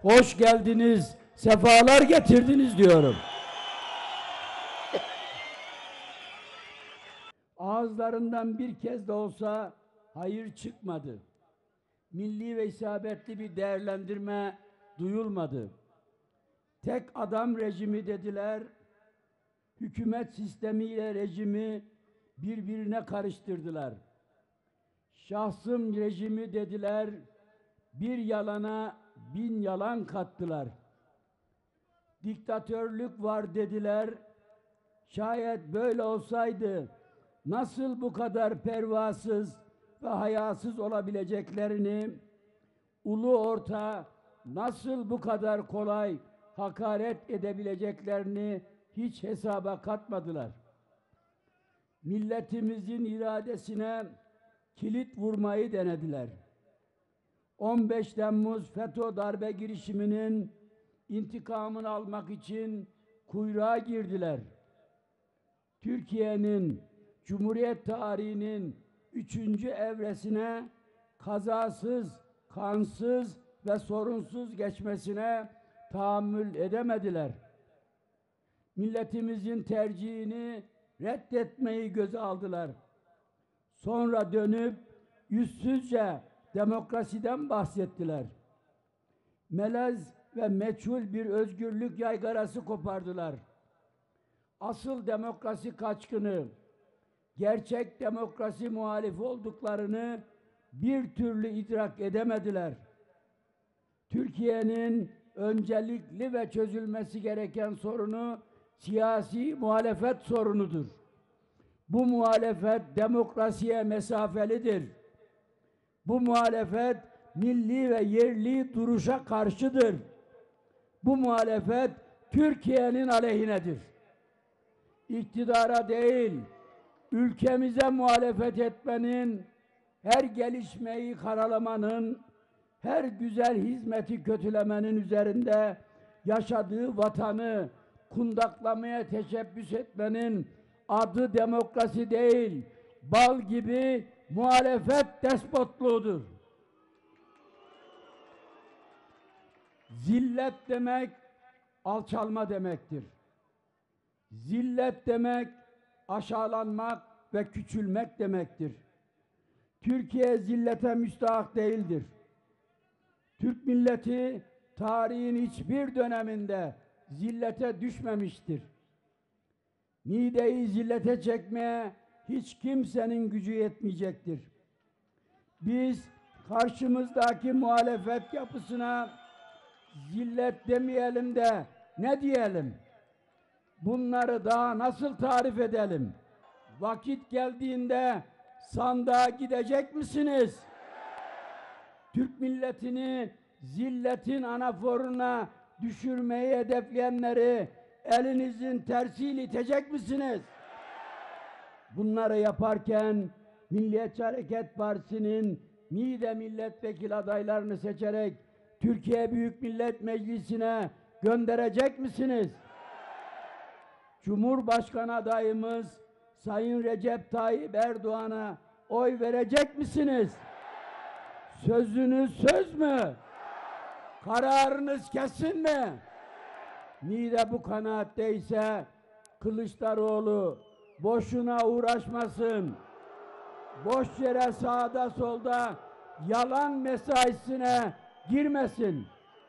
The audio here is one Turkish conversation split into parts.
hoş geldiniz, sefalar getirdiniz diyorum. Ağızlarından bir kez de olsa hayır çıkmadı. Milli ve isabetli bir değerlendirme duyulmadı. Tek adam rejimi dediler, hükümet sistemiyle rejimi birbirine karıştırdılar. Şahsım rejimi dediler, bir yalana 1000 yalan kattılar. Diktatörlük var dediler, şayet böyle olsaydı nasıl bu kadar pervasız ve hayasız olabileceklerini, ulu orta nasıl bu kadar kolay hakaret edebileceklerini hiç hesaba katmadılar. Milletimizin iradesine kilit vurmayı denediler. 15 Temmuz FETÖ darbe girişiminin intikamını almak için kuyruğa girdiler. Türkiye'nin Cumhuriyet tarihinin 3. evresine kazasız, kansız ve sorunsuz geçmesine tahammül edemediler. Milletimizin tercihini reddetmeyi göze aldılar. Sonra dönüp yüzsüzce demokrasiden bahsettiler. Melez ve meçhul bir özgürlük yaygarası kopardılar. Asıl demokrasi kaçkını, gerçek demokrasi muhalifi olduklarını bir türlü idrak edemediler. Türkiye'nin öncelikli ve çözülmesi gereken sorunu siyasi muhalefet sorunudur. Bu muhalefet demokrasiye mesafelidir. Bu muhalefet milli ve yerli duruşa karşıdır. Bu muhalefet Türkiye'nin aleyhinedir. İktidara değil, ülkemize muhalefet etmenin, her gelişmeyi karalamanın, her güzel hizmeti kötülemenin üzerinde yaşadığı vatanı kundaklamaya teşebbüs etmenin adı demokrasi değil, bal gibi muhalefet despotluğudur. Zillet demek alçalma demektir. Zillet demek aşağılanmak ve küçülmek demektir. Türkiye zillete müstahak değildir. Türk milleti tarihin hiçbir döneminde zillete düşmemiştir. Mideyi zillete çekmeye hiç kimsenin gücü yetmeyecektir. Biz karşımızdaki muhalefet yapısına zillet demeyelim de ne diyelim? Bunları daha nasıl tarif edelim? Vakit geldiğinde sandığa gidecek misiniz? Türk milletini zilletin anaforuna düşürmeyi hedefleyenleri elinizin tersiyle itecek misiniz? Bunları yaparken Milliyetçi Hareket Partisi'nin Niğde milletvekili adaylarını seçerek Türkiye Büyük Millet Meclisi'ne gönderecek misiniz? Cumhurbaşkanı adayımız Sayın Recep Tayyip Erdoğan'a oy verecek misiniz? Sözünüz söz mü? Kararınız kesin mi? Niğde bu kanaatteyse Kılıçdaroğlu boşuna uğraşmasın. Boş yere sağda solda yalan mesaisine girmesin.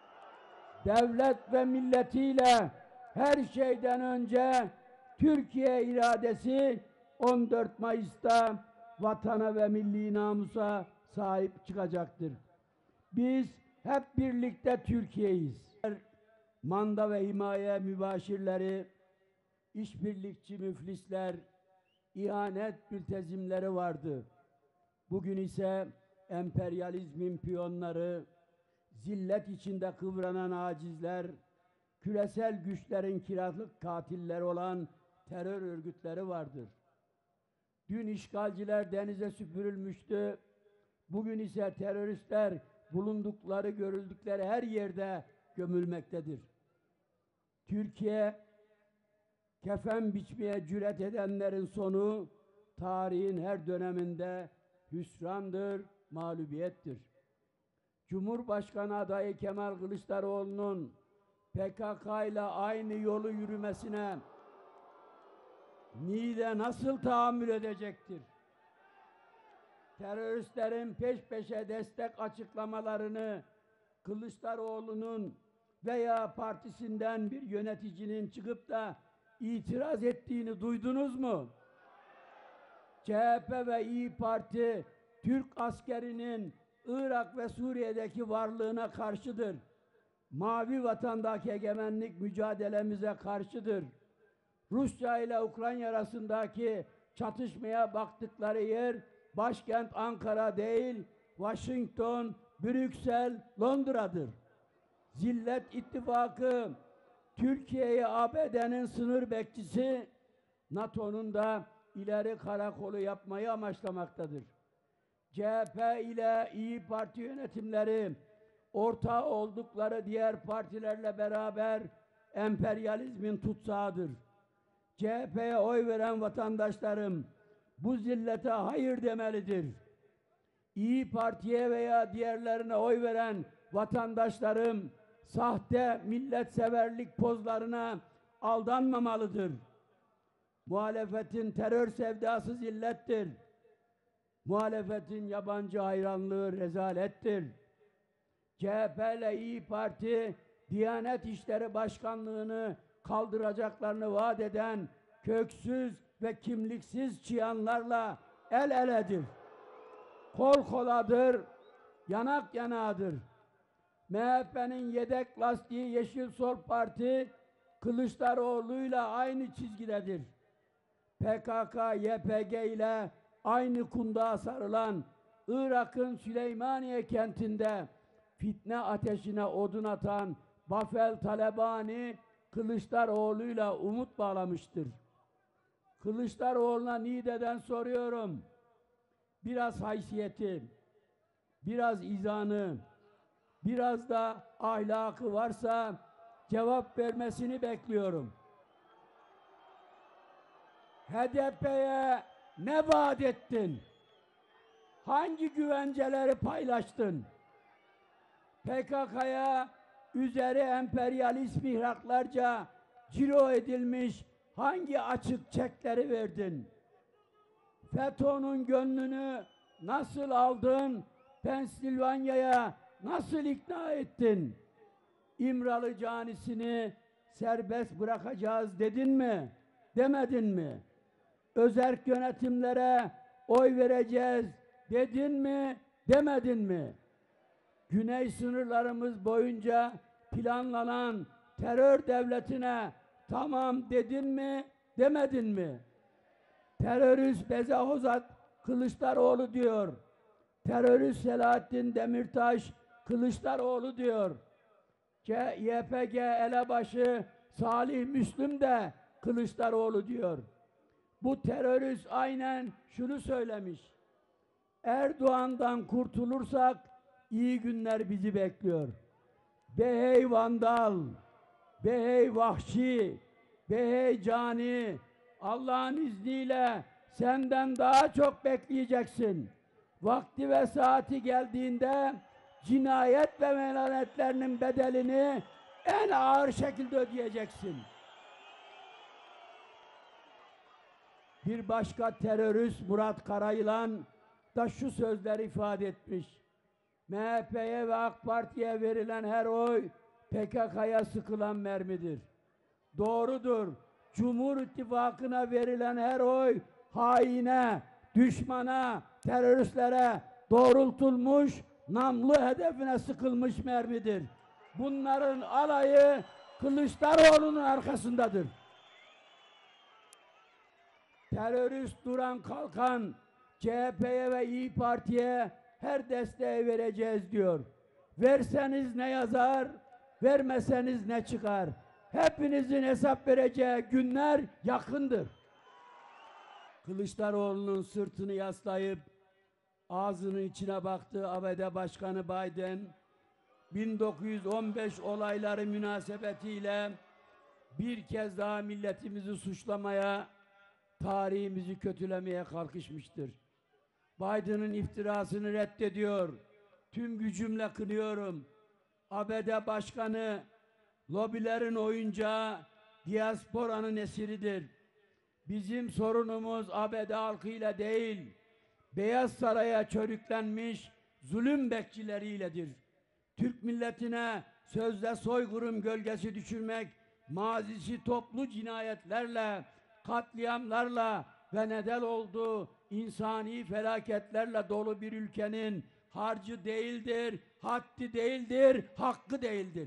Devlet ve milletiyle her şeyden önce Türkiye iradesi 14 Mayıs'ta vatana ve milli namusa sahip çıkacaktır. Biz hep birlikte Türkiye'yiz. Manda ve himaye mübaşirleri, işbirlikçi müflisler, ihanet mültezimleri vardı. Bugün ise emperyalizmin piyonları, zillet içinde kıvranan acizler, küresel güçlerin kiralık katilleri olan terör örgütleri vardır. Dün işgalciler denize süpürülmüştü. Bugün ise teröristler bulundukları, görüldükleri her yerde gömülmektedir. Türkiye, kefen biçmeye cüret edenlerin sonu tarihin her döneminde hüsrandır, mağlubiyettir. Cumhurbaşkanı adayı Kemal Kılıçdaroğlu'nun PKK ile aynı yolu yürümesine Niğde nasıl tahammül edecektir? Teröristlerin peş peşe destek açıklamalarını Kılıçdaroğlu'nun veya partisinden bir yöneticinin çıkıp da itiraz ettiğini duydunuz mu? CHP ve İYİ Parti Türk askerinin Irak ve Suriye'deki varlığına karşıdır. Mavi vatandaki egemenlik mücadelemize karşıdır. Rusya ile Ukrayna arasındaki çatışmaya baktıkları yer başkent Ankara değil, Washington, Brüksel, Londra'dır. Zillet İttifakı, Türkiye'yi ABD'nin sınır bekçisi, NATO'nun da ileri karakolu yapmayı amaçlamaktadır. CHP ile İYİ Parti yönetimleri, ortağı oldukları diğer partilerle beraber emperyalizmin tutsağıdır. CHP'ye oy veren vatandaşlarım bu zillete hayır demelidir. İYİ Parti'ye veya diğerlerine oy veren vatandaşlarım sahte milletseverlik pozlarına aldanmamalıdır. Muhalefetin terör sevdası zillettir. Muhalefetin yabancı hayranlığı rezalettir. CHP ile İYİ Parti Diyanet İşleri Başkanlığı'nı kaldıracaklarını vaat eden köksüz ve kimliksiz çıyanlarla el eledir. Kol koladır, yanak yanağıdır. MHP'nin yedek lastiği Yeşil Sol Parti Kılıçdaroğlu'yla aynı çizgidedir. PKK, YPG ile aynı kundağa sarılan Irak'ın Süleymaniye kentinde fitne ateşine odun atan Bafel Talebani Kılıçdaroğlu'yla umut bağlamıştır. Kılıçdaroğlu'na Niğde'den soruyorum. Biraz haysiyeti, biraz izanı, biraz da ahlakı varsa cevap vermesini bekliyorum. HDP'ye ne vaat ettin? Hangi güvenceleri paylaştın? PKK'ya üzeri emperyalist mihraklarca ciro edilmiş hangi açık çekleri verdin? FETÖ'nün gönlünü nasıl aldın? Pensilvanya'ya nasıl ikna ettin? İmralı canisini serbest bırakacağız dedin mi? Demedin mi? Özerk yönetimlere oy vereceğiz dedin mi? Demedin mi? Güney sınırlarımız boyunca planlanan terör devletine tamam dedin mi? Demedin mi? Terörist Bezahozat Kılıçdaroğlu diyor. Terörist Selahattin Demirtaş Kılıçdaroğlu diyor. YPG elebaşı Salih Müslüm de Kılıçdaroğlu diyor. Bu terörist aynen şunu söylemiş. Erdoğan'dan kurtulursak iyi günler bizi bekliyor. Be hey vandal, be hey vahşi, be hey cani, Allah'ın izniyle senden daha çok bekleyeceksin. Vakti ve saati geldiğinde cinayet ve melanetlerinin bedelini en ağır şekilde ödeyeceksin. Bir başka terörist Murat Karayılan da şu sözleri ifade etmiş. MHP'ye ve AK Parti'ye verilen her oy PKK'ya sıkılan mermidir. Doğrudur. Cumhur İttifakı'na verilen her oy haine, düşmana, teröristlere doğrultulmuş, namlu hedefine sıkılmış mermidir. Bunların alayı Kılıçdaroğlu'nun arkasındadır. Terörist duran kalkan CHP'ye ve İYİ Parti'ye her desteği vereceğiz diyor. Verseniz ne yazar, vermeseniz ne çıkar? Hepinizin hesap vereceği günler yakındır. Kılıçdaroğlu'nun sırtını yaslayıp ağzının içine baktığı ABD Başkanı Biden 1915 olayları münasebetiyle bir kez daha milletimizi suçlamaya, tarihimizi kötülemeye kalkışmıştır. Biden'ın iftirasını reddediyor. tüm gücümle kınıyorum. ABD Başkanı lobilerin oyuncağı, diasporanın esiridir. Bizim sorunumuz ABD halkıyla değil, Beyaz Saray'a çörüklenmiş zulüm bekçileriyledir. Türk milletine sözde soykırım gölgesi düşürmek, mazisi toplu cinayetlerle, katliamlarla ve neden olduğu insani felaketlerle dolu bir ülkenin harcı değildir, haddi değildir, hakkı değildir.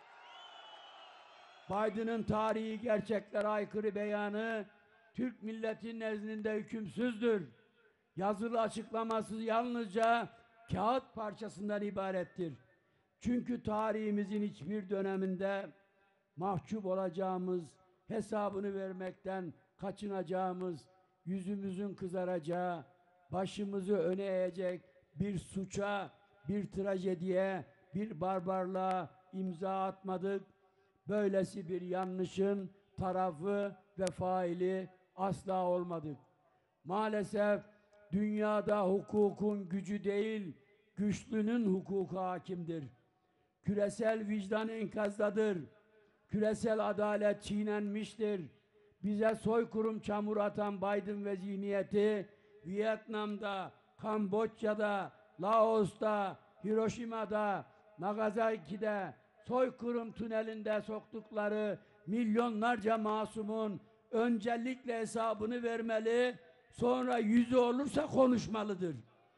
Biden'ın tarihi gerçeklere aykırı beyanı Türk milletinin nezdinde hükümsüzdür. Yazılı açıklaması yalnızca kağıt parçasından ibarettir. Çünkü tarihimizin hiçbir döneminde mahcup olacağımız, hesabını vermekten kaçınacağımız, yüzümüzün kızaracağı, başımızı öne eğecek bir suça, bir trajediye, bir barbarlığa imza atmadık. Böylesi bir yanlışın tarafı ve faili asla olmadık. Maalesef dünyada hukukun gücü değil, güçlünün hukuku hakimdir. Küresel vicdan enkazdadır. Küresel adalet çiğnenmiştir. Bize soykırım çamuru atan Biden ve zihniyeti Vietnam'da, Kamboçya'da, Laos'ta, Hiroşima'da, Nagasaki'de soykırım tünelinde soktukları milyonlarca masumun öncelikle hesabını vermeli, sonra yüzü olursa konuşmalıdır.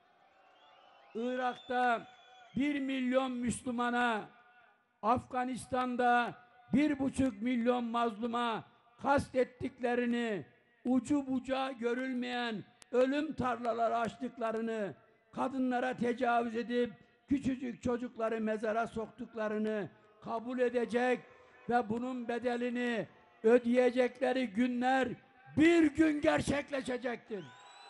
Irak'ta 1 milyon Müslümana, Afganistan'da 1,5 milyon mazluma kastettiklerini, ucu bucağı görülmeyen ölüm tarlaları açtıklarını, kadınlara tecavüz edip küçücük çocukları mezara soktuklarını kabul edecek ve bunun bedelini ödeyecekleri günler bir gün gerçekleşecektir.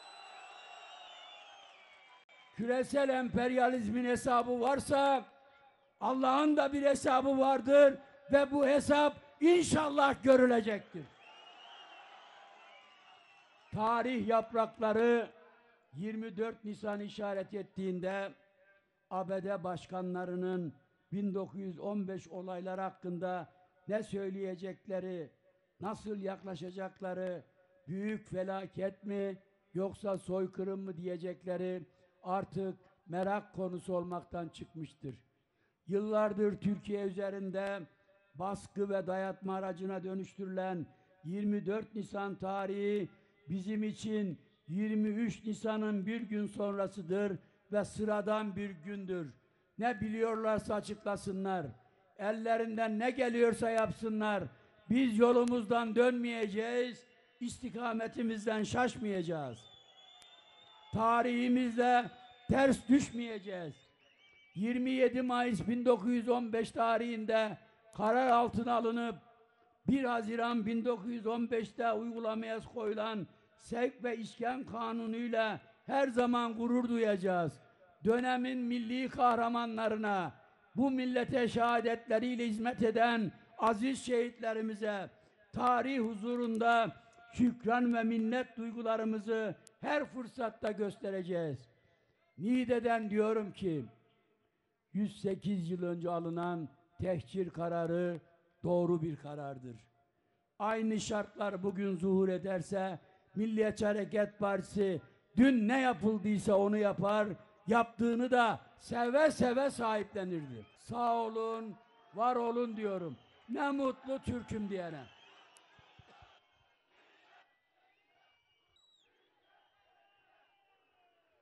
Küresel emperyalizmin hesabı varsa Allah'ın da bir hesabı vardır ve bu hesap inşallah görülecektir. Tarih yaprakları 24 Nisan işaret ettiğinde ABD başkanlarının 1915 olayları hakkında ne söyleyecekleri, nasıl yaklaşacakları, büyük felaket mi yoksa soykırım mı diyecekleri artık merak konusu olmaktan çıkmıştır. Yıllardır Türkiye üzerinde baskı ve dayatma aracına dönüştürülen 24 Nisan tarihi bizim için 23 Nisan'ın bir gün sonrasıdır ve sıradan bir gündür. Ne biliyorlarsa açıklasınlar. Ellerinden ne geliyorsa yapsınlar. Biz yolumuzdan dönmeyeceğiz, istikametimizden şaşmayacağız. Tarihimizle ters düşmeyeceğiz. 27 Mayıs 1915 tarihinde karar altına alınıp 1 Haziran 1915'te uygulamaya koyulan sevk ve iskan kanunuyla her zaman gurur duyacağız. Dönemin milli kahramanlarına, bu millete şehadetleriyle hizmet eden aziz şehitlerimize tarih huzurunda şükran ve minnet duygularımızı her fırsatta göstereceğiz. Niğde'den diyorum ki 108 yıl önce alınan tehcir kararı doğru bir karardır. Aynı şartlar bugün zuhur ederse Milliyetçi Hareket Partisi dün ne yapıldıysa onu yapar, yaptığını da seve seve sahiplenirdi. Sağ olun, var olun diyorum. Ne mutlu Türk'üm diyene.